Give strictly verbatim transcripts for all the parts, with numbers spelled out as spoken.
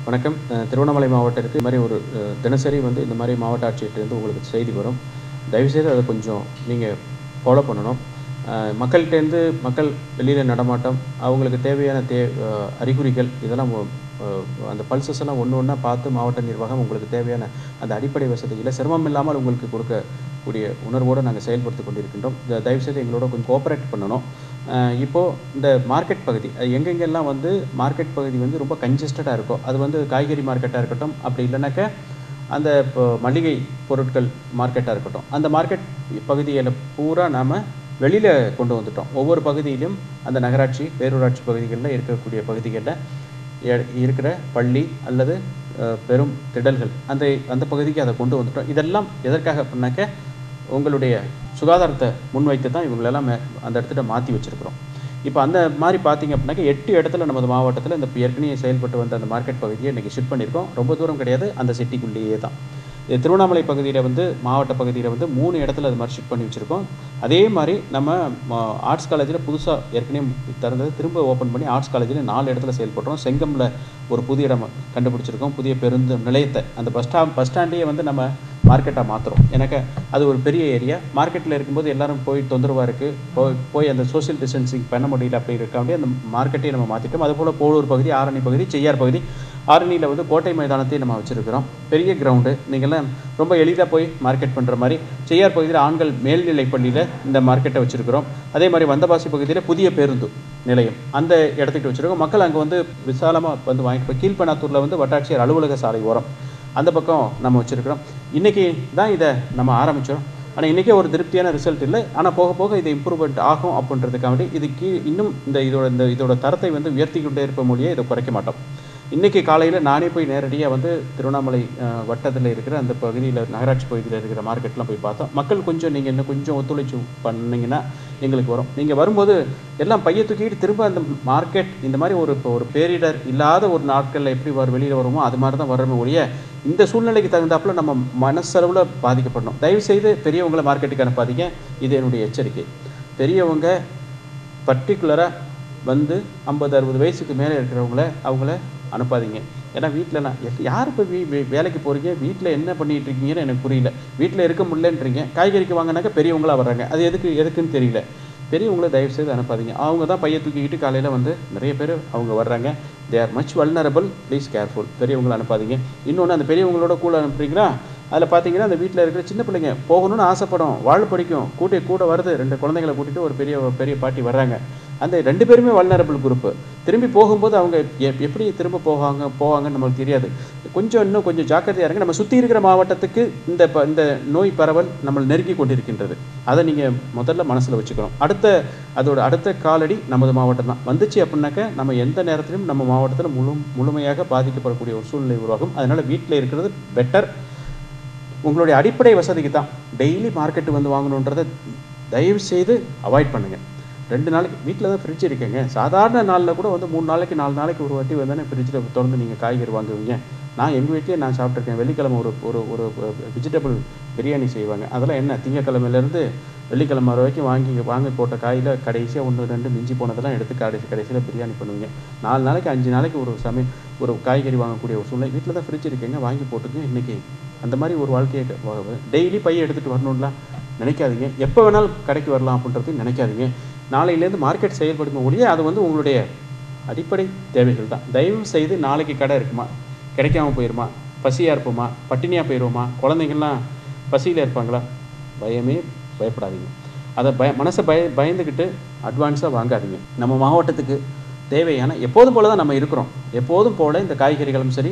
வணக்கம். திருவண்ணாமலை மாவட்டத்திற்கு இந்த மாதிரி ஒரு தினசரி வந்து இந்த மாதிரி மாவட்ட ஆட்சியர்கிட்டேருந்து உங்களுக்கு செய்தி வரும். தயவுசெய்து அதை கொஞ்சம் நீங்கள் ஃபாலோ பண்ணணும். மக்கள்கிட்டேருந்து மக்கள் வெளியில் நடமாட்டம், அவங்களுக்கு தேவையான தே அறிகுறிகள் இதெல்லாம் அந்த பல்சஸ் எல்லாம் ஒன்று ஒன்றா பார்த்து மாவட்ட நிர்வாகம் உங்களுக்கு தேவையான அந்த அடிப்படை வசதிகளை சிரமம் இல்லாமல் உங்களுக்கு கொடுக்கக்கூடிய உணர்வோடு நாங்கள் செயல்படுத்தி கொண்டிருக்கின்றோம். தயவுசெய்து எங்களோட கொஞ்சம் கோஆப்ரேட் பண்ணணும். இப்போது இந்த மார்க்கெட் பகுதி எங்கெங்கெல்லாம் வந்து மார்க்கெட் பகுதி வந்து ரொம்ப கன்ஜஸ்டடாக இருக்கும், அது வந்து காய்கறி மார்க்கெட்டாக இருக்கட்டும், அப்படி இல்லைனாக்க அந்த இப்போ மளிகை பொருட்கள் மார்க்கெட்டாக இருக்கட்டும், அந்த மார்க்கெட் பகுதியில் பூரா நாம் வெளியில் கொண்டு வந்துட்டோம். ஒவ்வொரு பகுதியிலும் அந்த நகராட்சி பேரூராட்சி பகுதிகளில் இருக்கக்கூடிய பகுதிகளில் இருக்கிற பள்ளி அல்லது பெரும் திடல்கள் அந்த அந்த பகுதிக்கு அதை கொண்டு வந்துட்டோம். இதெல்லாம் எதற்காக அப்படின்னாக்க உங்களுடைய சுகாதாரத்தை முன்வைத்து தான் இவங்களெல்லாம் அந்த இடத்துல மாற்றி வச்சுருக்கிறோம். இப்போ அந்த மாதிரி பார்த்திங்க அப்படின்னாக்க எட்டு இடத்துல நமது மாவட்டத்தில் இந்த ஏற்கனவே செயல்பட்டு வந்த அந்த மார்க்கெட் பகுதியை இன்றைக்கி ஷிஃப்ட் பண்ணியிருக்கோம். ரொம்ப தூரம் கிடையாது, அந்த சிட்டிக்குள்ளேயே தான். திருவண்ணாமலை பகுதியில் வந்து மாவட்ட பகுதியில் வந்து மூணு இடத்துல அது மாதிரி ஷிஃப்ட் பண்ணி வச்சுருக்கோம். அதே மாதிரி நம்ம ஆர்ட்ஸ் காலேஜில் புதுசாக ஏற்கனவே திறந்தது திரும்ப ஓப்பன் பண்ணி ஆர்ட்ஸ் காலேஜில் நாலு இடத்துல செயல்படுறோம். செங்கமில் ஒரு புதிய இடம் கண்டுபிடிச்சிருக்கோம், புதிய பேருந்து நிலையத்தை. அந்த பஸ் ஸ்டாப் பஸ் ஸ்டாண்டையே வந்து நம்ம மார்க்கெட்டாக மாற்றுறோம். எனக்கு அது ஒரு பெரிய ஏரியா. மார்க்கெட்டில் இருக்கும்போது எல்லோரும் போய் தொந்தரவாக இருக்குது, போய் போய் அந்த சோஷியல் டிஸ்டன்சிங் பண்ண முடியல. அப்படி இருக்காண்டி அந்த மார்க்கெட்டையும் நம்ம மாற்றிட்டோம். அதுபோல் போலூர் பகுதி, ஆரணி பகுதி, செய்யார் பகுதி. ஆரணியில் வந்து கோட்டை மைதானத்தையும் நம்ம வச்சுருக்கிறோம். பெரிய கிரவுண்டு, நீங்கள்லாம் ரொம்ப எளிதாக போய் மார்க்கெட் பண்ணுற மாதிரி. செய்யார் பகுதியில் ஆண்கள் மேல்நிலை பள்ளியில் இந்த மார்க்கெட்டை வச்சுருக்கிறோம். அதே மாதிரி வந்தவாசி பகுதியில் புதிய பேருந்து நிலையம் அந்த இடத்துக்கு வச்சுருக்கோம். மக்கள் அங்கே வந்து விசாலமாக வந்து வாங்கிட்டு, கீழ்பண்ணாத்தூரில் வந்து வட்டாட்சியர் அலுவலக சாலை ஓரம் அந்த பக்கம் நம்ம வச்சுருக்கிறோம். இன்றைக்கி தான் இதை நம்ம ஆரம்பித்தோம். ஆனால் இன்றைக்கே ஒரு திருப்தியான ரிசல்ட் இல்லை. ஆனால் போக போக இது இம்ப்ரூவ்மெண்ட் ஆகும் அப்படின்றதுக்காண்டி இதுக்கு இன்னும் இந்த இதோட இந்த இதோட தரத்தை வந்து உயர்த்தி கொண்டே இருப்ப மொழியே இதை குறைக்க மாட்டோம். இன்றைக்கி காலையில் நானே போய் நேரடியாக வந்து திருவண்ணாமலை வட்டத்தில் இருக்கிற அந்த பகுதியில் நகராட்சி பகுதியில் இருக்கிற மார்க்கெட்லாம் போய் பார்த்தோம். மக்கள் கொஞ்சம் நீங்கள் இன்னும் கொஞ்சம் ஒத்துழைச்சி பண்ணிங்கன்னா எங்களுக்கு வரும். நீங்கள் வரும்போது எல்லாம் பைய தூக்கிட்டு திரும்ப அந்த மார்க்கெட் இந்த மாதிரி ஒரு இப்போ ஒரு பேரிடர் இல்லாத ஒரு நாட்களில் எப்படி வர வெளியில் வருமோ அது மாதிரி தான் வரமே ஒழிய இந்த சூழ்நிலைக்கு தகுந்தாப்பில் நம்ம மனசளவில் பாதிக்கப்படணும். தயவுசெய்து பெரியவங்களை மார்க்கெட்டுக்கு அனுப்பாதீங்க. இது என்னுடைய எச்சரிக்கை. பெரியவங்க பர்டிகுலராக வந்து ஐம்பது அறுபது வயசுக்கு மேலே இருக்கிறவங்கள அவங்கள அனுப்பாதீங்க. ஏன்னா வீட்டில் நான் யார் இப்போ வீ வேலைக்கு போகிறீங்க, வீட்டில் என்ன பண்ணிகிட்டு இருக்கீங்கன்னு எனக்கு புரியல. வீட்டில் இருக்க முடியலன்றீங்க, காய்கறிக்கு வாங்கினாக்கா பெரியவங்களாக வர்றாங்க. அது எதுக்கு எதுக்குன்னு தெரியல. பெரியவங்கள தயவுசெய்து அனுப்பாதீங்க. அவங்க தான் பையை தூக்கிக்கிட்டு காலையில் வந்து நிறைய பேர் அவங்க வர்றாங்க. They are much vulnerable, please careful. பெரியவங்களை அனுப்பாதீங்க. இன்னொன்று, அந்த பெரியவங்களோட கூட அனுப்புறீங்களா, அதில் பார்த்தீங்கன்னா அந்த வீட்டில் இருக்கிற சின்ன பிள்ளைங்க போகணும்னு ஆசைப்படும், வாழ படிக்கும், கூட்டி கூட வருது, ரெண்டு குழந்தைங்களை கூட்டிகிட்டு ஒரு பெரிய பெரிய பாட்டி வர்றாங்க. அந்த ரெண்டு பேருமே வல்னரபிள் குரூப்பு. திரும்பி போகும்போது அவங்க எப்படி திரும்ப போவாங்க போவாங்கன்னு நம்மளுக்கு தெரியாது. கொஞ்சம் இன்னும் கொஞ்சம் ஜாக்கிரதையாக இருங்க. நம்ம சுற்றி இருக்கிற மாவட்டத்துக்கு இந்த இந்த நோய் பரவல் நம்மளை நெருங்கி கொண்டிருக்கின்றது. அதை நீங்கள் முதல்ல மனசில் வச்சுக்கணும். அடுத்த அதோட அடுத்த காலடி நமது மாவட்டம் தான். வந்துச்சு அப்படின்னாக்க நம்ம எந்த நேரத்திலும் நம்ம மாவட்டத்தில் முழு முழுமையாக பாதிக்கப்படக்கூடிய ஒரு சூழ்நிலை உருவாகும். அதனால் வீட்டில் இருக்கிறது பெட்டர். உங்களுடைய அடிப்படை வசதிக்கு தான். டெய்லி மார்க்கெட்டு வந்து வாங்கணுன்றதை தயவு செய்து அவாய்ட் பண்ணுங்கள். ரெண்டு நாளைக்கு வீட்டில் தான் ஃப்ரிட்ஜ் இருக்குங்க. சாதாரண நாளில் கூட வந்து மூணு நாளைக்கு நாலு நாளைக்கு ஒரு வாட்டி வந்தானே ஃப்ரிட்ஜில் திறந்து நீங்கள் காய்கறி வாங்குவீங்க. நான் எங்கள் வீட்லேயே நான் சாப்பிட்ருக்கேன். வெள்ளிக்கிழமை ஒரு ஒரு ஒரு வெஜிடபிள் பிரியாணி செய்வாங்க. அதெல்லாம் என்ன, திங்கக்கிழமையிலேருந்து வெள்ளிக்கிழமை வரைக்கும் வாங்கி வாங்கி போட்ட காயில் கடைசியாக ஒன்று ரெண்டு மிஞ்சி போனதெல்லாம் எடுத்து கடைசி கடைசியில் பிரியாணி பண்ணுவீங்க. நாலு நாளைக்கு அஞ்சு நாளைக்கு ஒரு சமையல் ஒரு காய்கறி வாங்கக்கூடிய ஒரு சூழ்நிலை. வீட்டில் தான் ஃப்ரிட்ஜ் இருக்குங்க, வாங்கி போட்டுங்க. இன்றைக்கி அந்த மாதிரி ஒரு வாழ்க்கையை டெய்லி பையை எடுத்துகிட்டு வரணும்லாம் நினைக்காதீங்க. எப்போ வேணாலும் கடைக்கு வரலாம் அப்படின்றது நினைக்காதீங்க. நாளையிலேருந்து மார்க்கெட் செயல்படுத்த ஒழிய அது வந்து உங்களுடைய அடிப்படை தேவைகள் தான். தயவு செய்து நாளைக்கு கடை இருக்குமா, கிடைக்காம போயிடுமா, பசியாக இருப்போமா, பட்டினியாக போயிடுவோமா, குழந்தைங்கள்லாம் பசியில் இருப்பாங்களா, பயமே பயப்படாதீங்க. அதை பய மனசை பய பயந்துக்கிட்டு அட்வான்ஸாக வாங்காதீங்க. நம்ம மாவட்டத்துக்கு தேவையான எப்போதும் போல தான் நம்ம இருக்கிறோம். எப்போதும் போல் இந்த காய்கறிகளும் சரி,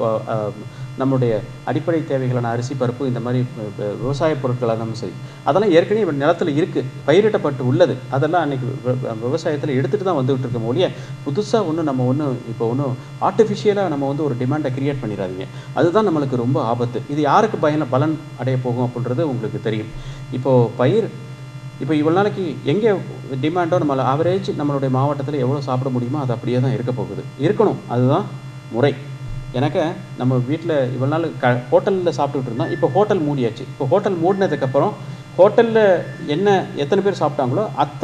நம்முடைய அடிப்படை தேவைகளான அரிசி பருப்பு இந்த மாதிரி விவசாய பொருட்களாகவும் சரி, அதெல்லாம் ஏற்கனவே நிலத்தில் இருக்குது, பயிரிடப்பட்டு உள்ளது. அதெல்லாம் அன்றைக்கி விவசாயத்தில் எடுத்துகிட்டு தான் வந்துகிட்டு இருக்க ஒழிய புதுசாக ஒன்று நம்ம ஒன்று இப்போ ஒன்றும் ஆர்டிஃபிஷியலாக நம்ம வந்து ஒரு டிமாண்டை க்ரியேட் பண்ணிடாதீங்க. அதுதான் நம்மளுக்கு ரொம்ப ஆபத்து. இது யாருக்கு பயன பலன் அடைய போகும் அப்படின்றது உங்களுக்கு தெரியும். இப்போது பயிர் இப்போ இவ்வளோ நாளைக்கு எங்கே டிமாண்டோ நம்ம ஆவரேஜ் நம்மளுடைய மாவட்டத்தில் எவ்வளோ சாப்பிட முடியுமோ அது அப்படியே தான் இருக்க போகுது, இருக்கணும். அதுதான் முறை. எனக்கு நம்ம வீட்டில் இவ்வளோ நாள் க ஹோட்டலில் சாப்பிட்டுக்கிட்டு இருந்தோம். இப்போ ஹோட்டல் மூடியாச்சு. இப்போ ஹோட்டல் மூடினதுக்கப்புறம் ஹோட்டலில் என்ன எத்தனை பேர் சாப்பிட்டாங்களோ அத்தனை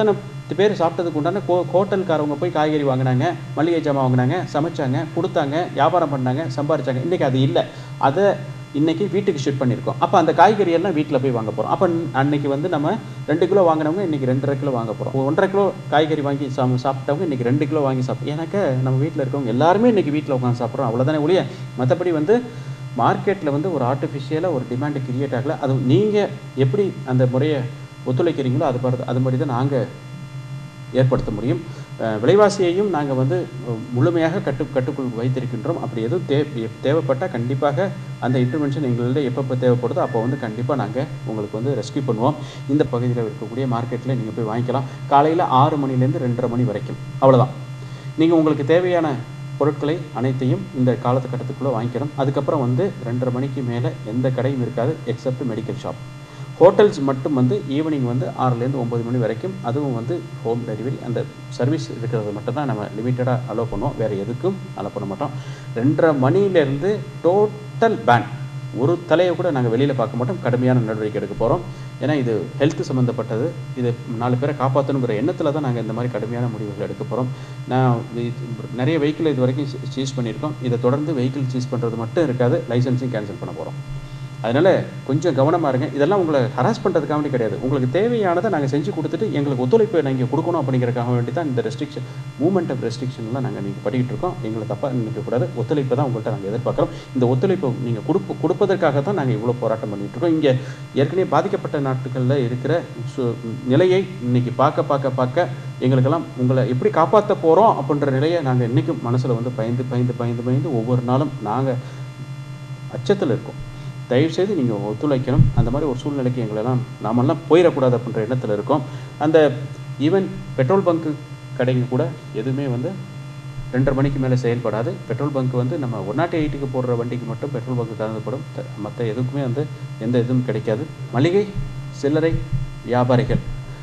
பத்து பேர் சாப்பிட்டதுக்கு உண்டான ஹோ ஹோட்டல்காரவங்க போய் காய்கறி வாங்கினாங்க, மளிகை ஜாமான் வாங்கினாங்க, சமைச்சாங்க, கொடுத்தாங்க, வியாபாரம் பண்ணாங்க, சம்பாரிச்சாங்க. இன்றைக்கி அது இல்லை. அதை இன்றைக்கி வீட்டுக்கு ஷிஃப்ட் பண்ணியிருக்கோம். அப்போ அந்த காய்கறி எல்லாம் வீட்டில் போய் வாங்க போகிறோம். அப்போ அன்றைக்கி வந்து நம்ம ரெண்டு கிலோ வாங்கினவங்க இன்றைக்கி ரெண்டரை கிலோ வாங்க போகிறோம். ஒன்றரை கிலோ காய்கறி வாங்கி சா சாப்பிட்டவங்க இன்றைக்கி ரெண்டு கிலோ வாங்கி சாப்பிட்டோம். எனக்கு நம்ம வீட்டில் இருக்கவங்க எல்லாருமே இன்றைக்கி வீட்டில் உட்காந்து சாப்பிட்றோம். அவ்வளோதானே ஒழிய மற்றபடி வந்து மார்க்கெட்டில் வந்து ஒரு ஆர்டிஃபிஷியலாக ஒரு டிமாண்டு கிரியேட் ஆகலை. அது நீங்கள் எப்படி அந்த முறையை ஒத்துழைக்கிறீங்களோ அது மாதிரி அது மாதிரி தான் நாங்கள் ஏற்படுத்த முடியும். விலைவாசியையும் நாங்கள் வந்து முழுமையாக கட்டு கட்டுக்குள் வைத்திருக்கின்றோம். அப்படி எதுவும் தே தேவைப்பட்டால் கண்டிப்பாக அந்த இன்டர்வென்ஷன் எங்களிடம் எப்பப்போ தேவைப்படுதோ அப்போ வந்து கண்டிப்பாக நாங்கள் உங்களுக்கு வந்து ரெஸ்க்யூ பண்ணுவோம். இந்த பகுதியில் இருக்கக்கூடிய மார்க்கெட்டில் நீங்கள் போய் வாங்கிக்கலாம். காலையில் ஆறு மணிலேருந்து ரெண்டரை மணி வரைக்கும். அவ்வளோதான். நீங்கள் உங்களுக்கு தேவையான பொருட்களை அனைத்தையும் இந்த காலத்துக்கட்டத்துக்குள்ளே வாங்கிக்கணும். அதுக்கப்புறம் வந்து ரெண்டரை மணிக்கு மேலே எந்த கடையும் இருக்காது எக்ஸப்ட் மெடிக்கல் ஷாப். ஹோட்டல்ஸ் மட்டும் வந்து ஈவினிங் வந்து ஆறுலேருந்து ஒம்பது மணி வரைக்கும், அதுவும் வந்து ஹோம் டெலிவரி அந்த சர்வீஸ் இருக்கிறது மட்டும்தான் நம்ம லிமிட்டடாக அலோவ் பண்ணுவோம். வேறு எதுக்கும் அலோவ் பண்ண மாட்டோம். ரெண்டரை மணிலேருந்து டோட்டல் பேன். ஒரு தலையை கூட நாங்கள் வெளியில் பார்க்க மாட்டோம். கடுமையான நடவடிக்கை எடுக்க போகிறோம். ஏன்னா இது ஹெல்த் சம்மந்தப்பட்டது. இது நாலு பேரை காப்பாற்றணுங்கிற எண்ணத்தில் தான் நாங்கள் இந்த மாதிரி கடுமையான முடிவுகள் எடுக்க போகிறோம். நான் நிறைய வெஹிக்கிள் இது வரைக்கும் சீஸ் பண்ணியிருக்கோம். இதை தொடர்ந்து வெஹிக்கிள் சீஸ் பண்ணுறது மட்டும் இருக்காது, லைசன்ஸையும் கேன்சல் பண்ண போகிறோம். அதனால் கொஞ்சம் கவனமாக இருங்க. இதெல்லாம் உங்களை ஹராஸ் பண்ணுறதுக்காக வேண்டி கிடையாது. உங்களுக்கு தேவையானதை நாங்கள் செஞ்சு கொடுத்துட்டு எங்களுக்கு ஒத்துழைப்பை நாங்கள் கொடுக்கணும் அப்படிங்கிறதுக்காக வேண்டி தான் இந்த ரெஸ்ட்ரிக்ஷன் மூவ்மெண்ட் ஆஃப் ரெஸ்ட்ரிக்ஷன்லாம் நாங்கள் நீங்கள் பண்ணிக்கிட்டு இருக்கோம். எங்களை தப்பாக நினைக்கக்கூடாது. ஒத்துழைப்பை தான் உங்கள்கிட்ட நாங்கள் எதிர்பார்க்குறோம். இந்த ஒத்துழைப்பை நீங்கள் கொடுப்பு கொடுப்பதற்காக தான் நாங்கள் இவ்வளோ போராட்டம் பண்ணிகிட்டு இருக்கோம். இங்கே ஏற்கனவே பாதிக்கப்பட்ட நாட்டுகளில் இருக்கிற சு நிலையை இன்றைக்கி பார்க்க பார்க்க பார்க்க எங்களுக்கெல்லாம் உங்களை எப்படி காப்பாற்ற போகிறோம் அப்படின்ற நிலையை நாங்கள் இன்றைக்கும் மனசில் வந்து பயந்து பயந்து பயந்து பயந்து ஒவ்வொரு நாளும் நாங்கள் அச்சத்தில் இருக்கோம். தயவுசெய்து நீங்கள் ஒத்துழைக்கணும். அந்த மாதிரி ஒரு சூழ்நிலைக்கு எங்களெல்லாம் நாமெல்லாம் போயிடக்கூடாது அப்படின்ற எண்ணத்தில் இருக்கோம். அந்த ஈவன் பெட்ரோல் பங்க்கு கடைங்க கூட எதுவுமே வந்து ரெண்டரை மணிக்கு மேலே செயல்படாது. பெட்ரோல் பங்க் வந்து நம்ம ஒன் நாட் எயிட்டுக்கு போடுற வண்டிக்கு மட்டும் பெட்ரோல் பங்க் திறந்துப்படும். மற்ற எதுக்குமே வந்து எந்த இதுவும் கிடைக்காது. மளிகை சில்லறை வியாபாரிகள்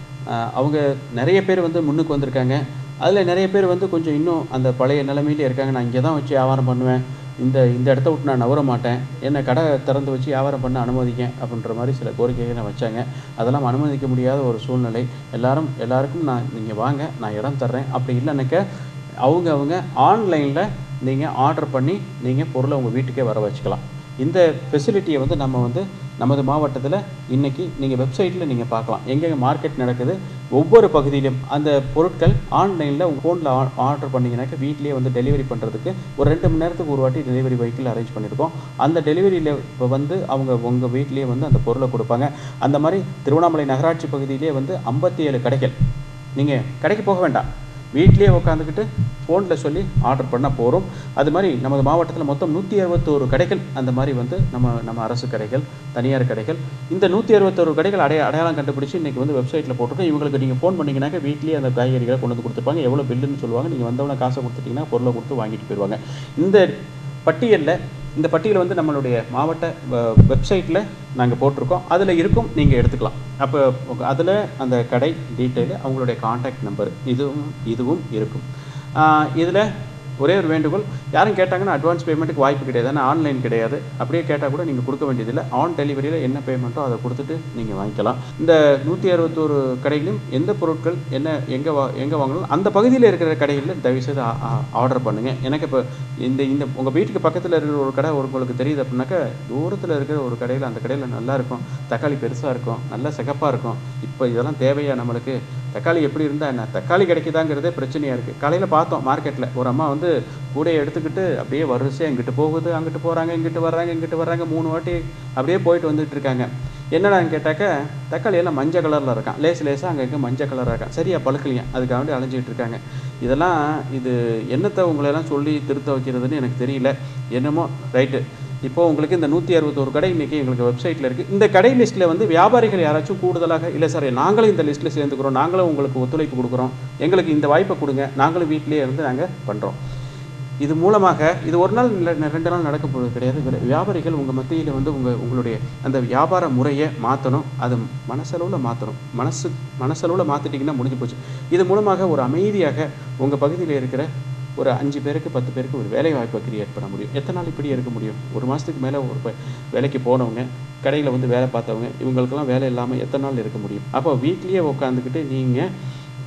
அவங்க நிறைய பேர் வந்து முன்னுக்கு வந்திருக்காங்க. அதில் நிறைய பேர் வந்து கொஞ்சம் இன்னும் அந்த பழைய நிலைமையிலே இருக்காங்க. நான் இங்கே தான் வச்சு வியாபாரம் பண்ணுவேன், இந்த இந்த இடத்த விட்டு நான் நவர மாட்டேன், என்னை கடை திறந்து வச்சு வியாபாரம் பண்ண அனுமதிக்க அப்படின்ற மாதிரி சில கோரிக்கைகளை வச்சாங்க. அதெல்லாம் அனுமதிக்க முடியாத ஒரு சூழ்நிலை. எல்லாரும் எல்லாருக்கும் நான் நீங்கள் வாங்க, நான் இடம் தர்றேன். அப்படி இல்லைன்னாக்க அவங்க அவங்க ஆன்லைனில் நீங்கள் ஆர்டர் பண்ணி நீங்கள் பொருளை உங்கள் வீட்டுக்கே வர வச்சுக்கலாம். இந்த ஃபெசிலிட்டியை வந்து நம்ம வந்து நமது மாவட்டத்தில் இன்றைக்கி நீங்கள் வெப்சைட்டில் நீங்கள் பார்க்கலாம். எங்கெங்கே மார்க்கெட் நடக்குது ஒவ்வொரு பகுதியிலும் அந்த பொருட்கள் ஆன்லைனில் உங்கள் ஃபோனில் ஆ ஆர்டர் பண்ணிங்கனாக்கா வீட்லேயே வந்து டெலிவரி பண்ணுறதுக்கு ஒரு ரெண்டு மணி நேரத்துக்கு ஒரு வாட்டி டெலிவரி வெஹிக்கிள் அரேஞ்ச் பண்ணியிருக்கோம். அந்த டெலிவரியில் இப்போ வந்து அவங்க உங்கள் வீட்லேயே வந்து அந்த பொருளை கொடுப்பாங்க. அந்த மாதிரி திருவண்ணாமலை நகராட்சி பகுதியிலே வந்து ஐம்பத்தி ஏழு கடைகள். நீங்கள் கடைக்கு போக வேண்டாம், வீட்லேயே உட்காந்துக்கிட்டு ஃபோனில் சொல்லி ஆர்டர் பண்ணால் போகிறோம். அது மாதிரி நமது மாவட்டத்தில் மொத்தம் நூற்றி அறுபத்தோரு கடைகள் அந்த மாதிரி வந்து நம்ம நம்ம அரசு கடைகள், தனியார் கடைகள், இந்த நூற்றி அறுபத்தோரு கடைகள் அடைய அடையாளம் கண்டுபிடிச்சி இன்றைக்கி வந்து வெப்சைட்டில் போட்டுட்டு இவங்களுக்கு நீங்கள் ஃபோன் பண்ணிங்கனாக்கா வீட்லேயே அந்த காய்கறிகளை கொண்டு வந்து கொடுத்துருப்பாங்க. எவ்வளோ பில்லுன்னு சொல்லுவாங்க. நீங்கள் வந்தவொடனே காசை கொடுத்துட்டிங்கன்னா பொருளை கொடுத்து வாங்கிட்டு போயிடுவாங்க. இந்த பட்டியலில் இந்த பட்டியலை வந்து நம்மளுடைய மாவட்ட வெப்சைட்டில் நாங்கள் போட்டிருக்கோம். அதில் இருக்கும், நீங்கள் எடுத்துக்கலாம். அப்போ அதில் அந்த கடை டீட்டெயிலு, அவங்களுடைய கான்டாக்ட் நம்பர் இதுவும் இதுவும் இருக்கும். இதில் ஒரே ஒரு வேண்டுகோள், யாரும் கேட்டாங்கன்னா அட்வான்ஸ் பேமெண்ட்டுக்கு வாய்ப்பு கிடையாது. ஆனால் ஆன்லைன் கிடையாது. அப்படியே கேட்டால் கூட நீங்கள் கொடுக்க வேண்டியதில்லை. ஆன் டெலிவரியில் என்ன பேமெண்ட்டோ அதை கொடுத்துட்டு நீங்கள் வாங்கிக்கலாம். இந்த நூற்றி அறுபத்தோரு கடைகளிலும் எந்த பொருட்கள் என்ன எங்கே வா எங்கே வாங்கணும் அந்த பகுதியில் இருக்கிற கடைகளில் தயவுசெய்து ஆர்டர் பண்ணுங்கள். எனக்கு இப்போ இந்த இந்த உங்கள் வீட்டுக்கு பக்கத்தில் இருக்கிற ஒரு கடை உங்களுக்கு தெரியுது அப்படின்னாக்கா தூரத்தில் இருக்கிற ஒரு கடையில் அந்த கடையில் நல்லாயிருக்கும், தக்காளி பெருசாக இருக்கும், நல்லா சிகப்பாக இருக்கும். இப்போ இதெல்லாம் தேவையா நம்மளுக்கு? தக்காளி எப்படி இருந்தால் என்ன, தக்காளி கிடைக்குதாங்கிறதே பிரச்சனையாக இருக்குது. காலையில் பார்த்தோம் மார்க்கெட்டில் ஒரு அம்மா வந்து கூடையை எடுத்துக்கிட்டு அப்படியே வரிசையாக இங்கிட்டு போகுது, அங்கிட்டு போகிறாங்க, இங்கிட்டு வர்றாங்க, இங்கிட்டு வர்றாங்க, மூணு வாட்டி அப்படியே போயிட்டு வந்துட்டு இருக்காங்க. என்னடான்னு கேட்டாக்க தக்காளி எல்லாம் மஞ்சள் கலரில் இருக்கான், லேஸ் லேஸாக அங்கே இங்கே மஞ்சள் கலராக இருக்கான், சரியாக பழுக்கலையா, அதுக்காக வேண்டி அலைஞ்சிக்கிட்டு இருக்காங்க. இதெல்லாம் இது என்னத்தை உங்களெல்லாம் சொல்லி திருத்த வைக்கிறதுன்னு எனக்கு தெரியல. என்னமோ ரைட்டு. இப்போது உங்களுக்கு இந்த நூற்றி அறுபத்தோரு கடை இன்றைக்கி எங்களுக்கு வெப்சைட்டில் இருக்குது. இந்த கடை லிஸ்ட்டில் வந்து வியாபாரிகள் யாராச்சும் கூடுதலாக இல்லை சார் நாங்களும் இந்த லிஸ்ட்டில் சேர்ந்துக்கிறோம், நாங்களும் உங்களுக்கு ஒத்துழைப்பு கொடுக்குறோம், எங்களுக்கு இந்த வாய்ப்பை கொடுங்க, நாங்களும் வீட்டிலே இருந்து நாங்கள் பண்ணுறோம். இது மூலமாக இது ஒரு நாள் இல்லை ரெண்டு நாள் நடக்க போகிறது கிடையாது. வியாபாரிகள் உங்கள் மத்தியில் வந்து உங்கள் உங்களுடைய அந்த வியாபார முறையை மாற்றணும். அது மனசளவில் மாற்றணும். மனசு மனசளவில் மாற்றிட்டிங்கன்னா முடிஞ்சு போச்சு. இது மூலமாக ஒரு அமைதியாக உங்கள் பகுதியில் இருக்கிற ஒரு அஞ்சு பேருக்கு பத்து பேருக்கு ஒரு வேலை வாய்ப்பை கிரியேட் பண்ண முடியும். எத்தனை நாள் இப்படி இருக்க முடியும்? ஒரு மாதத்துக்கு மேலே ஒரு வேலைக்கு போனவங்க, கடையில் வந்து வேலை பார்த்தவங்க, இவங்களுக்கெல்லாம் வேலை இல்லாமல் எத்தனை நாள் இருக்க முடியும்? அப்போ வீட்லேயே உட்காந்துக்கிட்டு நீங்கள்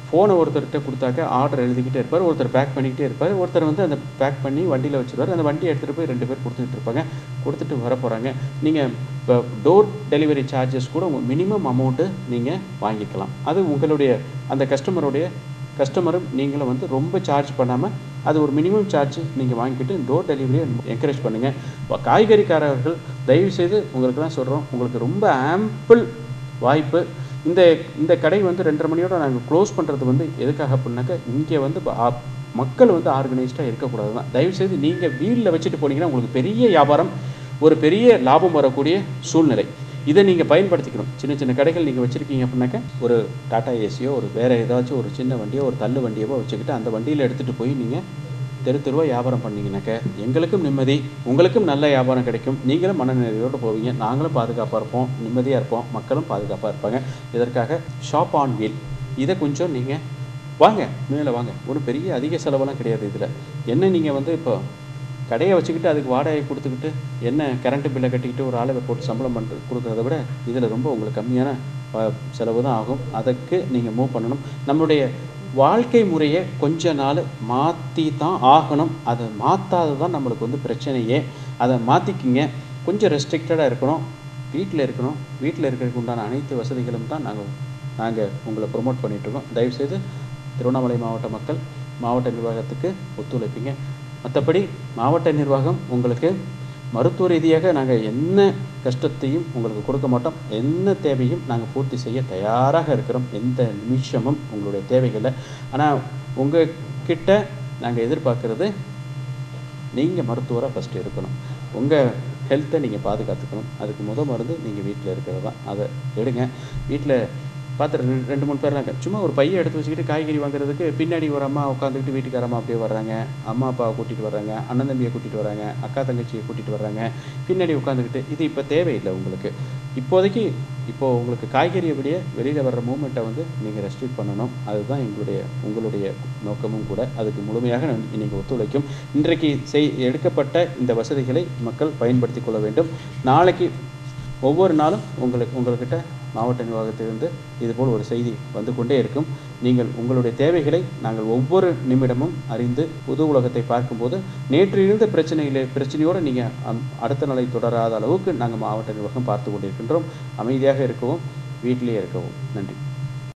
ஃபோனை ஒருத்தர்கிட்ட கொடுத்தாக்க ஆர்டர் எழுதிக்கிட்டே இருப்பார், ஒருத்தர் பேக் பண்ணிக்கிட்டே இருப்பார், ஒருத்தர் வந்து அந்த பேக் பண்ணி வண்டியில் வச்சுருவார். அந்த வண்டியை எடுத்துகிட்டு போய் ரெண்டு பேர் கொடுத்துக்கிட்டு இருப்பாங்க. கொடுத்துட்டு வர போகிறாங்க. நீங்கள் இப்போ டோர் டெலிவரி சார்ஜஸ் கூட உங்கள் மினிமம் அமௌண்ட்டு நீங்கள் வாங்கிக்கலாம். அது உங்களுடைய அந்த கஸ்டமருடைய கஸ்டமரும் நீங்களும் வந்து ரொம்ப சார்ஜ் பண்ணாமல் அது ஒரு மினிமம் சார்ஜ் நீங்கள் வாங்கிக்கிட்டு டோர் டெலிவரியை என்கரேஜ் பண்ணுங்கள். காய்கறிக்காரர்கள் தயவுசெய்து உங்களுக்கு தான் சொல்கிறோம், உங்களுக்கு ரொம்ப ஆம்பிள் வாய்ப்பு. இந்த இந்த கடை வந்து ரெண்டரை மணியோடு நாங்கள் க்ளோஸ் பண்ணுறது வந்து எதுக்காக அப்படின்னாக்கா, இங்கே வந்து மக்கள் வந்து ஆர்கனைஸ்டாக இருக்கக்கூடாது தான். தயவுசெய்து நீங்கள் வீட்டில் வச்சுட்டு போனீங்கன்னா உங்களுக்கு பெரிய வியாபாரம், ஒரு பெரிய லாபம் வரக்கூடிய சூழ்நிலை. இதை நீங்கள் பயன்படுத்திக்கணும். சின்ன சின்ன கடைகள் நீங்கள் வச்சுருக்கீங்க அப்படின்னாக்கா, ஒரு டாடா ஏசியோ ஒரு வேறு ஏதாச்சும் ஒரு சின்ன வண்டியோ ஒரு தள்ளு வண்டியோ வச்சுக்கிட்டு அந்த வண்டியில் எடுத்துகிட்டு போய் நீங்கள் தெரு தெருவாக வியாபாரம் பண்ணிங்கனாக்க எங்களுக்கும் நிம்மதி, உங்களுக்கும் நல்ல வியாபாரம் கிடைக்கும், நீங்களும் மனநிறைவோடு போவீங்க, நாங்களும் பாதுகாப்பாக இருப்போம், நிம்மதியாக இருப்போம், மக்களும் பாதுகாப்பாக இருப்பாங்க. இதற்காக ஷாப் ஆன் வீல் இதை கொஞ்சம் நீங்கள் வாங்க, மேலே வாங்க. ஒரு பெரிய அதிக செலவெல்லாம் கிடையாது. இதில் என்ன, நீங்கள் வந்து இப்போ கடையை வச்சுக்கிட்டு அதுக்கு வாடகை கொடுத்துக்கிட்டு என்ன கரண்ட்டு பில்லை கட்டிக்கிட்டு ஒரு ஆளை போட்டு சம்பளம் பண்ணுறது கொடுக்குறத விட இதில் ரொம்ப உங்களுக்கு கம்மியான செலவு தான் ஆகும். அதுக்கு நீங்கள் மூவ் பண்ணணும். நம்மளுடைய வாழ்க்கை முறையை கொஞ்ச நாள் மாற்றி தான் ஆகணும். அதை மாற்றாது தான் நம்மளுக்கு வந்து பிரச்சனையே. அதை மாற்றிக்கிங்க. கொஞ்சம் ரெஸ்ட்ரிக்டடாக இருக்கணும், வீட்டில் இருக்கணும். வீட்டில் இருக்கிறதுக்கு உண்டான அனைத்து வசதிகளும் தான் நாங்கள் நாங்கள் உங்களை ப்ரொமோட் பண்ணிகிட்ருக்கோம். தயவுசெய்து திருவண்ணாமலை மாவட்ட மக்கள் மாவட்ட நிர்வாகத்துக்கு ஒத்துழைப்பீங்க. மற்றபடி மாவட்ட நிர்வாகம் உங்களுக்கு மருத்துவ ரீதியாக நாங்கள் என்ன கஷ்டத்தையும் உங்களுக்கு கொடுக்க மாட்டோம். என்ன தேவையும் நாங்கள் பூர்த்தி செய்ய தயாராக இருக்கிறோம், எந்த நிமிஷமும் உங்களுடைய தேவைகளை. ஆனால் உங்கள் கிட்ட நாங்கள் எதிர்பார்க்குறது நீங்கள் மருத்துவராக ஃபஸ்ட்டு இருக்கணும். உங்கள் ஹெல்த்தை நீங்கள் பாதுகாத்துக்கணும். அதுக்கு முத மருந்து நீங்கள் வீட்டில் இருக்கிறது தான். அதை எடுங்க. வீட்டில் பார்த்து ரெண்டு ரெண்டு மூணு பேர் இருக்காங்க. சும்மா ஒரு பையை எடுத்து வச்சுக்கிட்டு காய்கறி வாங்குறதுக்கு பின்னாடி ஒரு அம்மா உட்காந்துக்கிட்டு வீட்டுக்காரம்மா அப்படியே வர்றாங்க, அம்மா அப்பாவை கூட்டிகிட்டு வர்றாங்க, அண்ணன் தம்பியை கூட்டிகிட்டு வர்றாங்க, அக்கா தங்கச்சியை கூட்டிகிட்டு வர்றாங்க, பின்னாடி உட்காந்துக்கிட்டு. இது இப்போ தேவையில்லை உங்களுக்கு. இப்போதைக்கு இப்போது உங்களுக்கு காய்கறியை விட வெளியில் வர்ற மூமெண்ட்டை வந்து நீங்கள் ரெஸ்ட்ரிக்ட் பண்ணணும். அதுதான் எங்களுடைய உங்களுடைய நோக்கமும் கூட. அதுக்கு முழுமையாக நீங்கள் ஒத்துழைக்கும். இன்றைக்கு செய் எடுக்கப்பட்ட இந்த வசதிகளை மக்கள் பயன்படுத்தி கொள்ள வேண்டும். நாளைக்கு ஒவ்வொரு நாளும் உங்களுக்கு உங்கள்கிட்ட மாவட்ட நிர்வாகத்திலிருந்து இதுபோல் ஒரு செய்தி வந்து கொண்டே இருக்கும். நீங்கள் உங்களுடைய தேவைகளை நாங்கள் ஒவ்வொரு நிமிடமும் அறிந்து புது உலகத்தை பார்க்கும்போது நேற்று இருந்த பிரச்சனைகளை பிரச்சனையோடு நீங்கள் அடுத்த நாளை தொடராத அளவுக்கு நாங்கள் மாவட்ட நிர்வாகம் பார்த்து கொண்டிருக்கின்றோம். அமைதியாக இருக்கவும், வீட்டிலேயே இருக்கவும். நன்றி.